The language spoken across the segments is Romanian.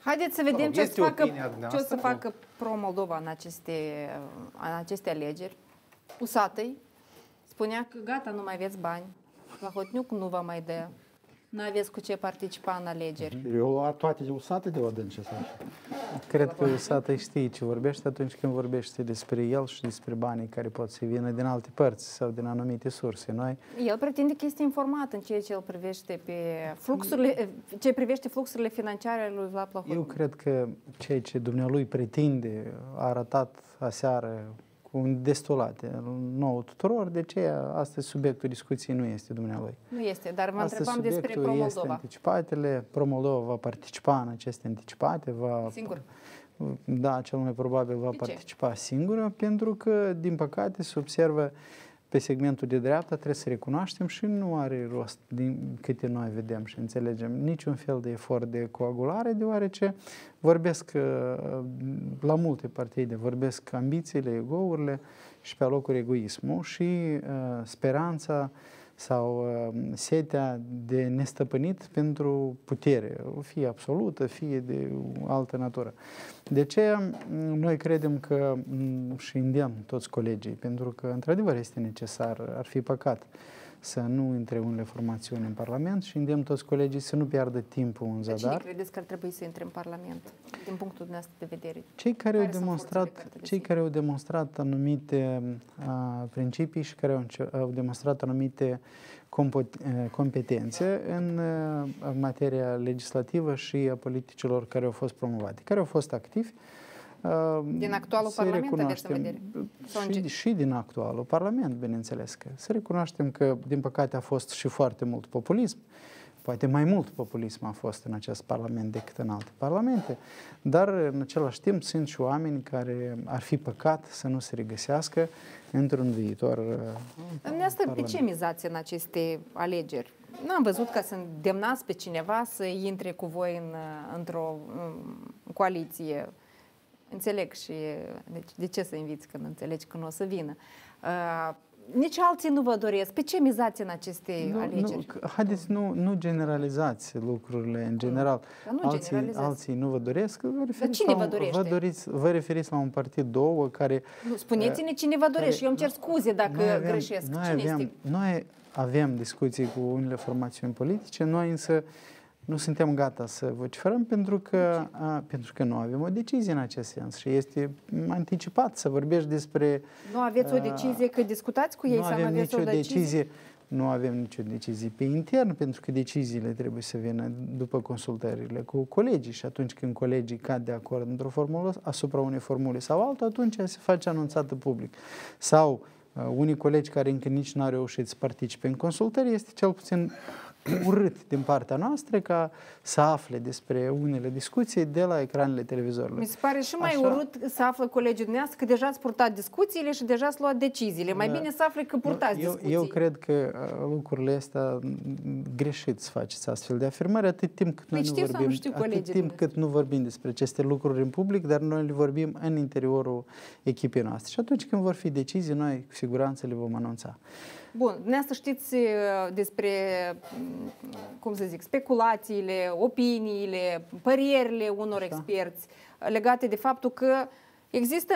Haideți să vedem ce o să facă cu... Pro-Moldova în aceste alegeri. Usatăi spunea că gata, nu mai aveți bani, Plahotniuc nu va mai dea, nu aveți cu ce participa în alegeri. Eu luat toate de Usată de Odân, ce să Cred că Usată știe ce vorbește atunci când vorbește despre el și despre banii care pot să vină din alte părți sau din anumite surse. Noi... El pretinde că este informat în ceea ce el privește pe fluxurile, ce privește fluxurile financiare ale lui Vlad Plahotniuc. Eu cred că ceea ce dumnealui pretinde a arătat aseară cu destulate nouă tuturor, de ce astăzi subiectul discuției nu este dumnealui. Nu este, dar vă întrebam despre Pro-Moldova. Anticipatele, Pro-Moldova va participa în aceste anticipate, va... Singur. Da, cel mai probabil va participa singură, pentru că, din păcate, se observă pe segmentul de dreapta, trebuie să recunoaștem și nu are rost, din câte noi vedem și înțelegem, niciun fel de efort de coagulare, deoarece vorbesc la multe partide, vorbesc ambițiile, ego-urile și pe alocuri egoismul și speranța sau setea de nestăpânit pentru putere, fie absolută, fie de altă natură. De aceea, noi credem că și îndemn toți colegii, pentru că, într-adevăr, este necesar, ar fi păcat să nu intre unele formațiuni în Parlament și îndemn toți colegii să nu piardă timpul în zadar. Cine credeți că ar trebui să intre în Parlament, din punctul dumneavoastră de vedere? Cei care au demonstrat anumite principii și care au demonstrat anumite competențe în materia legislativă și a politicilor care au fost promovate, care au fost activi. Din actualul Parlament aveți în vedere? Și din actualul Parlament, bineînțeles. Să recunoaștem că, din păcate, a fost și foarte mult populism. Poate mai mult populism a fost în acest Parlament decât în alte parlamente, dar în același timp sunt și oameni care ar fi păcat să nu se regăsească într-un viitor Dumneavoastră, pe ce mizați în aceste alegeri? N-am văzut ca să îndemnați pe cineva să intre cu voi într-o coaliție. Înțeleg și de ce să inviți când înțelegi că nu o să vină. Nici alții nu vă doresc. Pe ce mizați în aceste alegeri? Haideți, nu generalizați lucrurile în general. Alții nu vă doresc. Cine vă dorește? Vă referiți la un partid, două care... Spuneți-ne cine vă dorește. Eu îmi cer scuze dacă greșesc. Noi avem discuții cu unele formațiuni politice, noi însă nu suntem gata să vociferăm pentru că nu avem o decizie în acest sens și este anticipat să vorbești despre... Nu aveți o decizie că discutați cu ei sau nu aveți o decizie? Nu avem nicio decizie pe intern, pentru că deciziile trebuie să vină după consultările cu colegii și atunci când colegii cad de acord într-o formulă, asupra unei formule sau alta, atunci se face anunțată public. Sau unii colegi care încă nici nu au reușit să participe în consultări, este cel puțin urât din partea noastră ca să afle despre unele discuții de la ecranele televizorilor. Mi se pare și mai urât să află colegii dumneavoastră că deja ați purtat discuțiile și deja ați luat deciziile. Mai bine să afle că purtați discuții. Eu cred că lucrurile astea greșit să faceți astfel de afirmări atât timp cât noi nu vorbim despre aceste lucruri în public, dar noi le vorbim în interiorul echipei noastre. Și atunci când vor fi decizii, noi cu siguranță le vom anunța. Bun, dumneavoastră știți despre, cum să zic, speculațiile, opiniile, părierile unor experți legate de faptul că există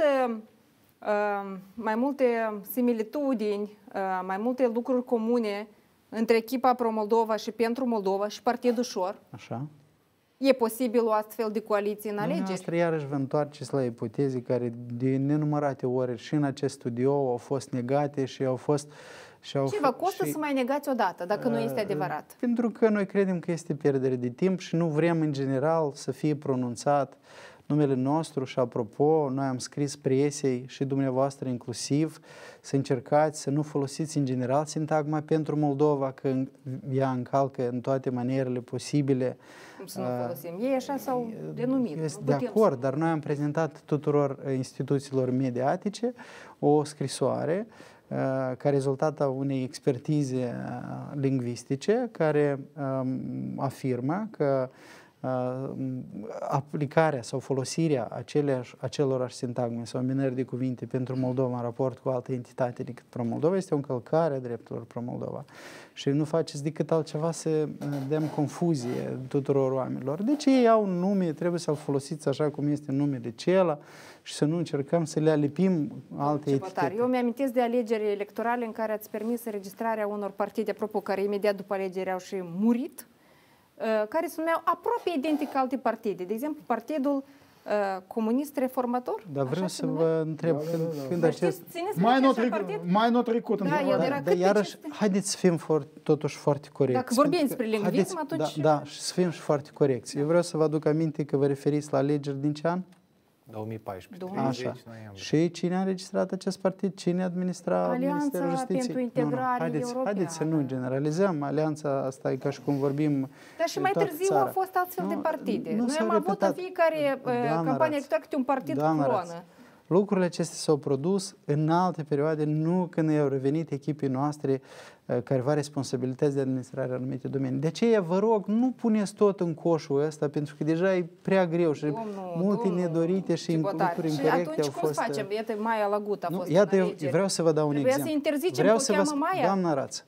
mai multe similitudini, mai multe lucruri comune între echipa Pro-Moldova și pentru Moldova și Partidul Șor. Așa. E posibil o astfel de coaliție în alegeri? Dumneavoastră iarăși vă întoarceți la ipoteze care de nenumărate ori și în acest studio au fost negate și au fost... Ce vă costă să mai negați odată, dacă nu este adevărat? Pentru că noi credem că este pierdere de timp și nu vrem în general să fie pronunțat numele nostru și apropo, noi am scris presei și dumneavoastră inclusiv să încercați să nu folosiți în general sintagma pentru Moldova, că ea încalcă în toate manierele posibile. Cum să nu folosim? Ei așa s-au denumit. De acord, dar noi am prezentat tuturor instituțiilor mediatice o scrisoare ca rezultat a unei expertize lingvistice care afirmă că aplicarea sau folosirea acelorași sintagme sau minări de cuvinte pentru Moldova în raport cu altă entitate decât Pro-Moldova este o încălcare a drepturilor Pro-Moldova. Și nu faceți decât altceva să dăm confuzie tuturor oamenilor. Deci ei au un nume, trebuie să-l folosiți așa cum este numele acela și să nu încercăm să le alipim alte etichete. Eu mi-amintesc de alegeri electorale în care ați permis înregistrarea unor partide, apropo, care imediat după alegeri au și murit, care se numeau aproape identic alte partide. De exemplu, Partidul Comunist Reformator. Dar vreau să vă întreb când acest... Mai nu trecut. Dar iarăși, haideți să fim totuși foarte corecți. Dacă vorbim despre lingvism, atunci... Da, și să fim și foarte corecți. Eu vreau să vă aduc aminte că vă referiți la alegeri din ce an? 2014. Așa. Și cine a înregistrat acest partid? Cine administra Ministerul Justiției? Pentru Integrare Europeană. Haideți să nu generalizăm. Alianța asta e ca și cum vorbim. Dar și mai târziu au fost astfel de partide. Noi am avut în fiecare campanie electorală câte un partid cu coloană. Lucrurile acestea s-au produs în alte perioade, nu când au revenit echipii noastre care va responsabilități de administrare anumite domenii. De aceea, vă rog, nu puneți tot în coșul ăsta, pentru că deja e prea greu și multe nedorite și lucruri incorrecte au fost... Și atunci cum să facem? Iată, Maia Lagut a fost în iată, alegeri. Vreau să vă dau un exemplu. Trebuia să interzicem că o cheamă Maia. Doamna Rață,